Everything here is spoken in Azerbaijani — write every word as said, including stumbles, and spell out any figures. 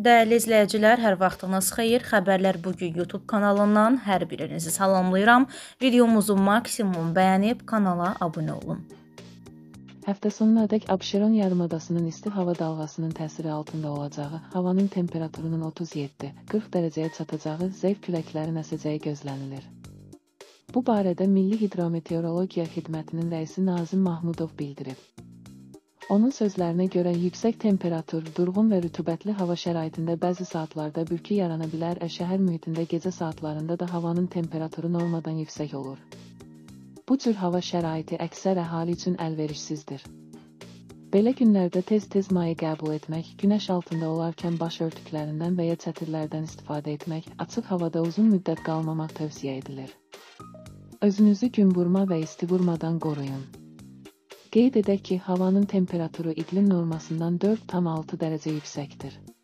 Dəyərli izləyicilər, hər vaxtınız xeyir. Xəbərlər bugün YouTube kanalından hər birinizi salamlayıram. Videomuzu maksimum bəyənib kanala abunə olun. Həftə sonunadək Abşeron yarımadasının isti hava dalğasının təsiri altında olacağı, havanın temperaturunun otuz yeddi qırx dərəcəyə çatacağı, zəif küləklərin əsəcəyi gözlənilir. Bu barədə Milli Hidrometeorologiya Xidmətinin rəisi Nazim Mahmudov bildirib. Onun sözlərinə görə yüksək temperatur, durğun və rütubətli hava şəraitində bəzi saatlarda bürkü yarana bilər, şəhər mühitində gecə saatlarında da havanın temperaturu normadan yüksək olur. Bu cür hava şəraiti əksər əhali üçün əlverişsizdir. Belə günlərdə tez-tez maye qəbul etmək, günəş altında olarkən baş örtüklərindən və ya çətirlərdən istifadə etmək, açıq havada uzun müddət qalmamaq tövsiyə edilir. Özünüzü gün vurma və isti vurmadan qoruyun. Qeyd edək ki, havanın temperaturu iqlim normasından dörd tam altı dərəcə yüksəkdir.